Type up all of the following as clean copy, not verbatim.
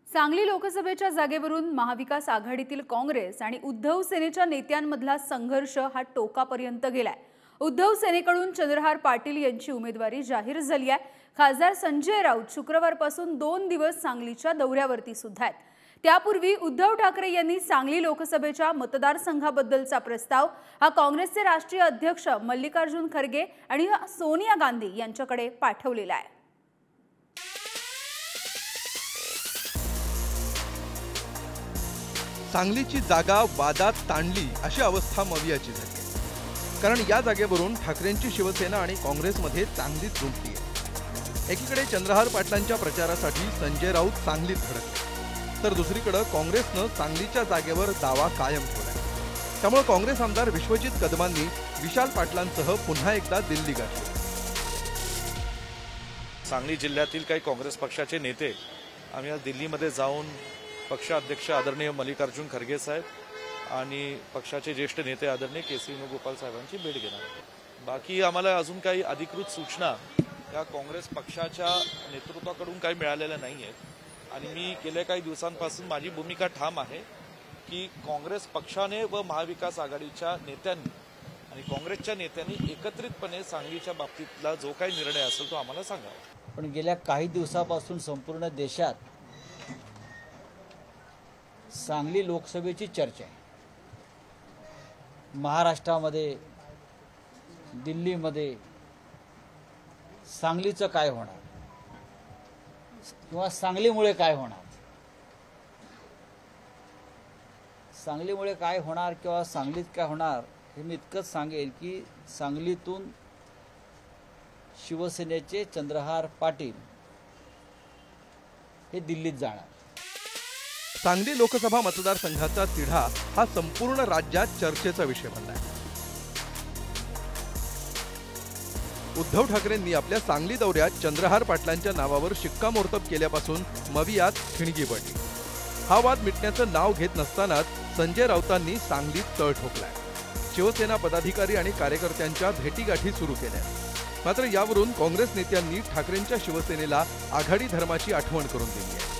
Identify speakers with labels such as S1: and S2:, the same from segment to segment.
S1: सांगली लोकसभेच्या जागेवरून महाविकास आघाडीतील काँग्रेस आणि उद्धव सेनेच्या नेत्यांमधला संघर्ष हा टोकापर्यंत गेलाय। उद्धव सेनेकडून चंद्रहार पाटील यांची उमेदवारी जाहीर झाली आहे। खासदार संजय राऊत शुक्रवारपासून 2 दिवस सांगलीच्या दौऱ्यावरती सुद्धा आहेत। त्यापूर्वी उद्धव ठाकरे यांनी सांगली लोकसभेच्या मतदारसंघाबद्दलचा प्रस्ताव हा काँग्रेसचे राष्ट्रीय अध्यक्ष मल्लिकार्जुन खरगे आणि सोनिया गांधी यांच्याकडे पाठवलेला आहे।
S2: सांगलीची जागा वादात ताणली अशी अवस्था मवियाची झाली, कारण या जागेवरून ठाकरेंची शिवसेना आणि काँग्रेसमध्ये चांगलीच जुंपली आहे। एकीकडे चंद्रहार पाटलांच्या प्रचारासाठी संजय राऊत सांगलीत धडकले, तर दुसरीकडे काँग्रेसनं सांगलीच्या जागेवर दावा कायम ठेवलाय। त्यामुळे काँग्रेस आमदार विश्वजित कदमांनी विशाल पाटलांसह पुन्हा एकदा दिल्ली गाठली।
S3: सांगली जिल्ह्यातील काही काँग्रेस पक्षाचे नेते आम्ही आज दिल्लीमध्ये जाऊन पक्षाध्यक्ष आदरणीय मल्लिकार्जुन खरगे साहेब आणि पक्षाचे ज्येष्ठ नेते आदरणीय के.सी. वेणुगोपाल साहेबांची भेट घेणार। बाकी आम्हाला अजून काही अधिकृत सूचना या काँग्रेस पक्षाच्या नेतृत्वाकडून काही मिळालेल्या नाही आहेत आणि मी गेल्या काही दिवसांपासून माझी भूमिका ठाम आहे की काँग्रेस पक्षाने व महाविकास आघाडीच्या नेत्यांनी आणि काँग्रेसच्या नेत्यांनी एकत्रितपणे सांगलीच्या बाबतीतला जो काही निर्णय असेल तो आम्हाला सांगावा।
S4: पण गेल्या काही दिवसापासून संपूर्ण देशात सांगली लोकसभेची चर्चा आहे। महाराष्ट्रामध्ये दिल्लीमध्ये सांगलीचं काय होणार किंवा सांगलीमुळे काय होणार, सांगलीमुळे काय होणार किंवा सांगलीत काय होणार हे मी इतकंच सांगेल की सांगलीतून शिवसेनेचे चंद्रहार पाटील हे दिल्लीत जाणार।
S2: सांगली लोकसभा मतदारसंघाचा तिढा हा संपूर्ण राज्यात चर्चेचा विषय बनलाय। उद्धव ठाकरेंनी आपल्या सांगली दौऱ्यात चंद्रहार पाटलांच्या नावावर शिक्कामोर्तब केल्यापासून मवियात ठिणगी पडली। हा वाद मिटण्याचं नाव घेत नसतानाच संजय राऊतांनी सांगलीत तळ ठोकलाय। शिवसेना पदाधिकारी आणि कार्यकर्त्यांच्या भेटीगाठी सुरू केल्या, मात्र यावरून काँग्रेस नेत्यांनी ठाकरेंच्या शिवसेनेला आघाडी धर्माची आठवण करून दिली आहे।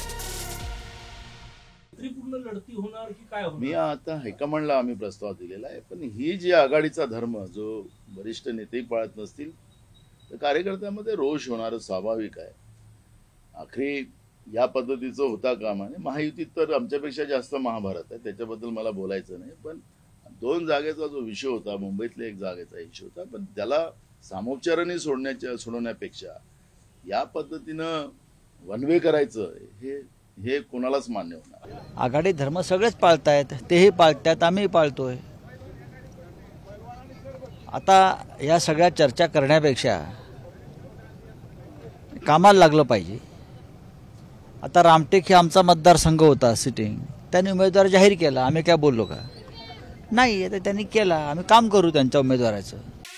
S5: लढती होणार की काय होणार?
S6: मी आता हायकमांडला आम्ही प्रस्ताव दिलेला आहे, पण ही जी आघाडीचा धर्म जो वरिष्ठ नेतेही पाळत नसतील तर कार्यकर्त्यांमध्ये रोष होणार स्वाभाविक आहे। आखरी या पद्धतीचं होता कामा नये। महायुतीत तर आमच्यापेक्षा जास्त महाभारत आहे, त्याच्याबद्दल मला बोलायचं नाही, पण 2 जागेचा जो विषय होता, मुंबईतल्या 1 जागेचा विषय होता, पण त्याला सामोपचाराने सोडण्यापेक्षा या पद्धतीनं वनवे करायचं हे कोणालाच मान्य होणार।
S4: आघाडी धर्म सगळेच पाळतायत, तेही पाळतात, आम्ही पाळतोय। आता या सगळ्या चर्चा करण्यापेक्षा कामाला लागलं पाहिजे। आता रामटेक हे आमचा मतदारसंघ होता सिटिंग, त्यांनी उमेदवार जाहीर केला, आम्ही काय बोललो का? नाही, आता त्यांनी केला, आम्ही काम करू त्यांच्या उमेदवाराचं।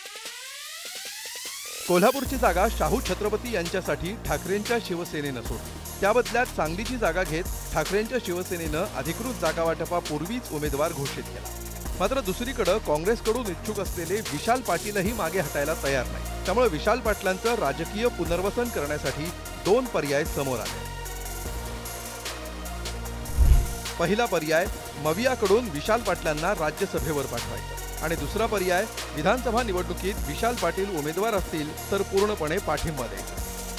S2: कोल्हापूरची जागा शाहू छत्रपती यांच्यासाठी ठाकरेंच्या शिवसेनेनं सोडली। त्या बदल्यात सांगलीची जागा घेत ठाकरेंच्या शिवसेनेनं अधिकृत जागा वाटपापूर्वीच उमेदवार घोषित केला। मात्र दुसरीकडे काँग्रेसकडून इच्छुक असलेले विशाल पाटीलही मागे हटायला तयार नाही। त्यामुळे विशाल पाटलांचं राजकीय पुनर्वसन करण्यासाठी 2 पर्याय समोर आले। पहिला पर्याय मवियाकडून विशाल पाटलांना राज्यसभेवर पाठवायचं आणि दुसरा पर्याय विधानसभा निवडणुकीत विशाल पाटील उमेदवार असतील तर पूर्णपणे पाठिंबा द्यायचा।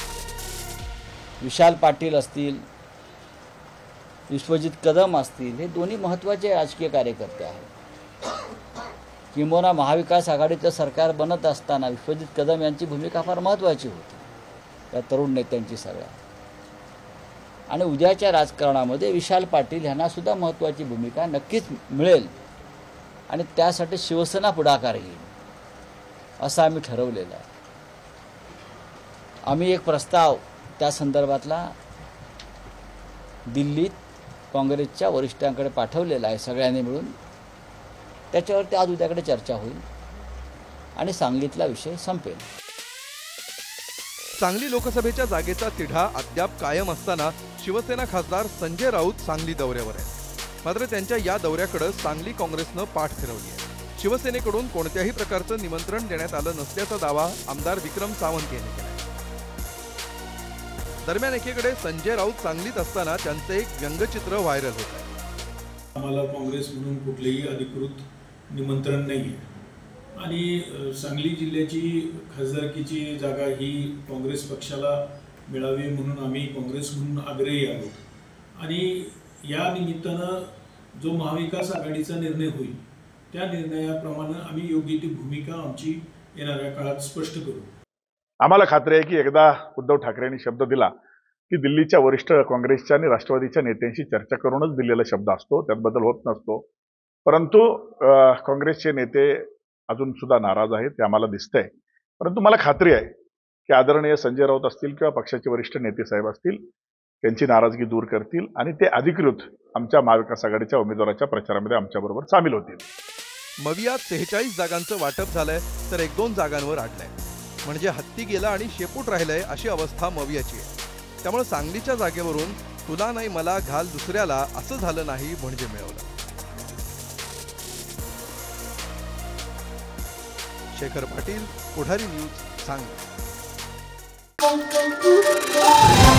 S4: विशाल पाटील असतील, विश्वजित कदम असतील, हे दोन्ही महत्त्वाचे राजकीय कार्यकर्ते आहेत। किंबहुना महाविकास आघाडीचं सरकार बनत असताना विश्वजित कदम यांची भूमिका फार महत्त्वाची होती, या तरुण नेत्यांची सगळ्या। आणि उद्याच्या राजकारणामध्ये विशाल पाटील यांना सुद्धा महत्त्वाची भूमिका नक्कीच मिळेल आणि त्यासाठी शिवसेना पुढाकार घेईल असं आम्ही ठरवलेलं आहे। आम्ही एक प्रस्ताव त्या संदर्भातला दिल्लीत काँग्रेसच्या वरिष्ठांकडे पाठवलेला आहे सगळ्यांनी मिळून। त्याच्यावरती आज उद्याकडे चर्चा होईल आणि सांगलीतला विषय संपेल।
S2: सांगली लोकसभेच्या जागेचा तिढा अद्याप कायम असताना शिवसेना खासदार संजय राऊत सांगली दौऱ्यावर आहेत। मात्र त्यांच्या या दौऱ्याकडे सांगली काँग्रेसनं पाठ फिरवली आहे। शिवसेनेकडून कोणत्याही प्रकारचं निमंत्रण देण्यात आलं नसल्याचा दावा आमदार विक्रम सावंत यांनी केला। दरम्यान एकीकडे संजय राऊत सांगलीत असताना त्यांचे एक व्यंगचित्र व्हायरल होत आहे.
S5: आम्हाला काँग्रेस म्हणून कुठलेही अधिकृत निमंत्रण नाही आहे आणि सांगली जिल्ह्याची खासदारकीची जागा ही काँग्रेस पक्षाला मिळावी म्हणून आम्ही काँग्रेस म्हणून आग्रही आहोत आणि या निमित्तानं जो महाविकास आघाडीचा निर्णय होईल त्या निर्णयाप्रमाणे आम्ही योग्य ती भूमिका आमची येणाऱ्या काळात स्पष्ट करू.
S7: आम्हाला खात्री आहे की एकदा उद्धव ठाकरेंनी शब्द दिला की दिल्लीच्या वरिष्ठ काँग्रेसच्या आणि राष्ट्रवादीच्या नेत्यांशी चर्चा करूनच दिलेला शब्द असतो, त्यात बदल होत नसतो. परंतु काँग्रेसचे नेते अजून सुद्धा नाराज आहेत, ते आम्हाला दिसतंय. परंतु मला खात्री आहे की आदरणीय संजय राऊत असतील किंवा पक्षाचे वरिष्ठ नेते साहेब असतील, त्यांची नाराजगी दूर करतील आणि ते अधिकृत आमच्या महाविकास आघाडीच्या उमेदवाराच्या प्रचारामध्ये आमच्याबरोबर सामील होतील.
S2: मवियात 46 जागांचं वाटप झालंय तर 1-2 जागांवर अडलंय. म्हणजे हत्ती गेला आणि शेपूट राहिलंय अशी अवस्था मवियाची आहे. त्यामुळे सांगलीच्या जागेवरून तुला नाही मला घाल दुसऱ्याला असं झालं नाही म्हणजे मिळवलं. शेखर पाटील, पुढारी न्यूज, सांगली.